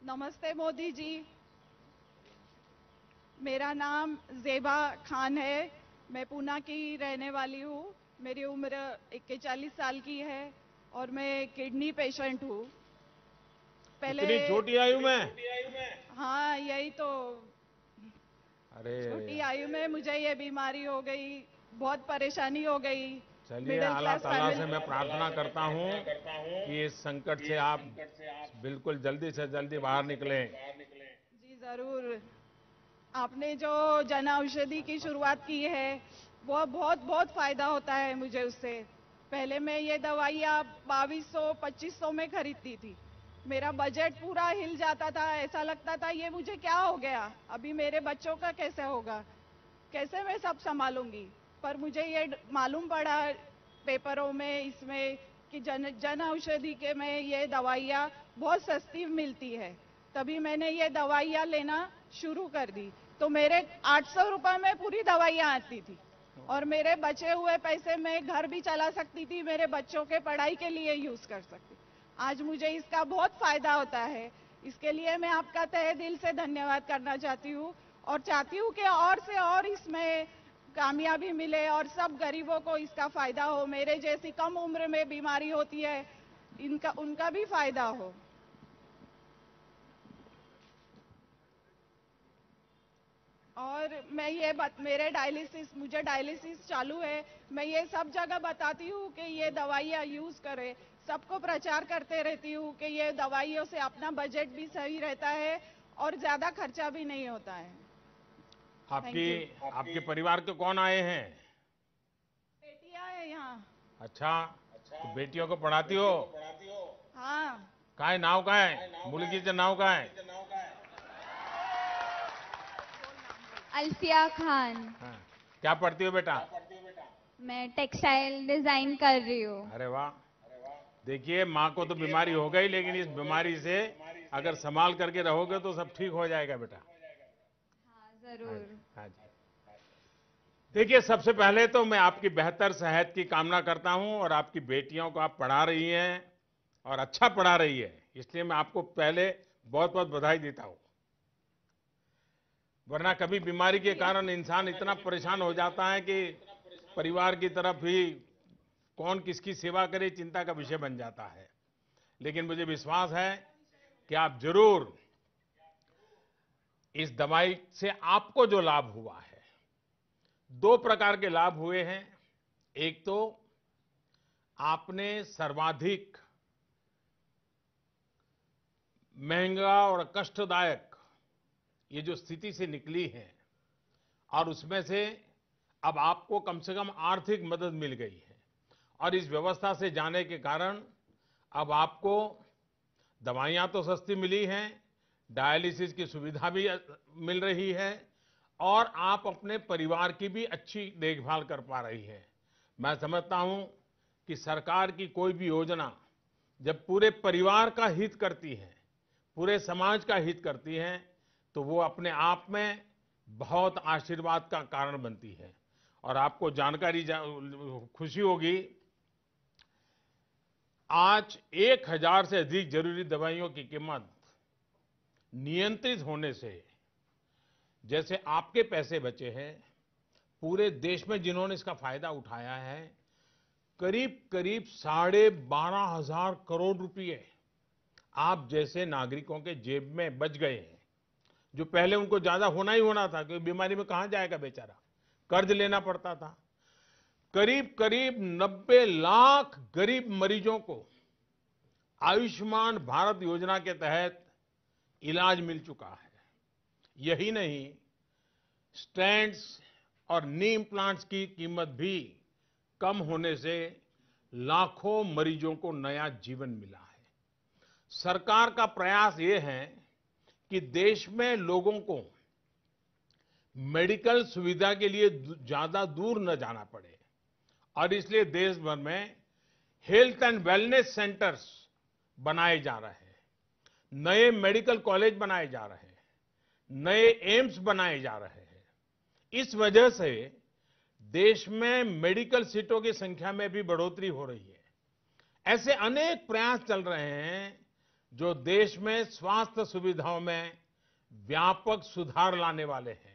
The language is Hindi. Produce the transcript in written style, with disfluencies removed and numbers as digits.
नमस्ते मोदी जी। मेरा नाम ज़ेबा खान है। मैं पूना की रहने वाली हूँ। मेरी उम्र 41 साल की है और मैं किडनी पेशेंट हूँ। पहले इतनी छोटी आयु में? हाँ, यही तो। अरे छोटी आयु में मुझे ये बीमारी हो गई, बहुत परेशानी हो गई। चलिए, मिडिल अल्लाह क्लास ताला से फैमिली। मैं प्रार्थना करता हूँ कि इस संकट से आप बिल्कुल जल्दी से जल्दी बाहर निकलें। जी जरूर। आपने जो जन औषधि की शुरुआत की है, वो बहुत बहुत फायदा होता है मुझे उससे। पहले मैं ये दवाइयाँ 2200-2500 में खरीदती थी। मेरा बजट पूरा हिल जाता था, ऐसा लगता था ये मुझे क्या हो गया, अभी मेरे बच्चों का कैसे होगा, कैसे मैं सब संभालूंगी। पर मुझे ये मालूम पड़ा पेपरों में, इसमें, कि जन औषधि के में ये दवाइयाँ बहुत सस्ती मिलती है। तभी मैंने ये दवाइयाँ लेना शुरू कर दी। तो मेरे 800 रुपए में पूरी दवाइयाँ आती थी और मेरे बचे हुए पैसे मैं घर भी चला सकती थी, मेरे बच्चों के पढ़ाई के लिए यूज कर सकती। आज मुझे इसका बहुत फायदा होता है। इसके लिए मैं आपका तहे दिल से धन्यवाद करना चाहती हूँ और चाहती हूँ कि और से और इसमें कामयाबी मिले और सब गरीबों को इसका फायदा हो। मेरे जैसी कम उम्र में बीमारी होती है, इनका उनका भी फायदा हो। और मैं ये मुझे डायलिसिस चालू है। मैं ये सब जगह बताती हूँ कि ये दवाइयाँ यूज करें। सबको प्रचार करते रहती हूँ कि ये दवाइयों से अपना बजट भी सही रहता है और ज्यादा खर्चा भी नहीं होता है। आपकी थैंक यू। आपके परिवार के कौन आए हैं? बेटियां है यहाँ। अच्छा, तो बेटियों को पढ़ाती हो? हाँ। काय नाव काय मुलगीचं नाव काय? अल्फिया खान। हाँ, क्या पढ़ती हो बेटा? मैं टेक्सटाइल डिजाइन कर रही हूँ। अरे वाह। देखिए, माँ को तो बीमारी हो गई, लेकिन इस बीमारी से अगर संभाल करके रहोगे तो सब ठीक हो जाएगा बेटा। हाँ हाँ जरूर। जी, हाँ जी। देखिए, सबसे पहले तो मैं आपकी बेहतर सेहत की कामना करता हूं, और आपकी बेटियों को आप पढ़ा रही हैं और अच्छा पढ़ा रही है, इसलिए मैं आपको पहले बहुत बहुत बधाई देता हूं। वरना कभी बीमारी के कारण इंसान इतना परेशान हो जाता है कि परिवार की तरफ ही कौन किसकी सेवा करे, चिंता का विषय बन जाता है। लेकिन मुझे विश्वास है कि आप जरूर इस दवाई से आपको जो लाभ हुआ है, दो प्रकार के लाभ हुए हैं। एक तो आपने सर्वाधिक महंगा और कष्टदायक ये जो स्थिति से निकली है, और उसमें से अब आपको कम से कम आर्थिक मदद मिल गई है, और इस व्यवस्था से जाने के कारण अब आपको दवाइयाँ तो सस्ती मिली हैं, डायलिसिस की सुविधा भी मिल रही है, और आप अपने परिवार की भी अच्छी देखभाल कर पा रही हैं। मैं समझता हूं कि सरकार की कोई भी योजना जब पूरे परिवार का हित करती है, पूरे समाज का हित करती है, तो वो अपने आप में बहुत आशीर्वाद का कारण बनती है। और आपको खुशी होगी, आज 1000 से अधिक जरूरी दवाइयों की कीमत नियंत्रित होने से जैसे आपके पैसे बचे हैं, पूरे देश में जिन्होंने इसका फायदा उठाया है, करीब करीब 12,500 करोड़ रुपए आप जैसे नागरिकों के जेब में बच गए हैं, जो पहले उनको ज्यादा होना ही होना था, क्योंकि बीमारी में कहां जाएगा बेचारा, कर्ज लेना पड़ता था। करीब करीब 90 लाख गरीब मरीजों को आयुष्मान भारत योजना के तहत इलाज मिल चुका है। यही नहीं, स्टेंट्स और नी इम्प्लांट्स की कीमत भी कम होने से लाखों मरीजों को नया जीवन मिला है। सरकार का प्रयास ये है कि देश में लोगों को मेडिकल सुविधा के लिए ज्यादा दूर न जाना पड़े, और इसलिए देश भर में हेल्थ एंड वेलनेस सेंटर्स बनाए जा रहे हैं, नए मेडिकल कॉलेज बनाए जा रहे हैं, नए एम्स बनाए जा रहे हैं। इस वजह से देश में मेडिकल सीटों की संख्या में भी बढ़ोतरी हो रही है। ऐसे अनेक प्रयास चल रहे हैं जो देश में स्वास्थ्य सुविधाओं में व्यापक सुधार लाने वाले हैं।